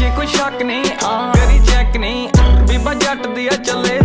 कोई शक नहीं करी चेक नहीं बीबा जट दिया चले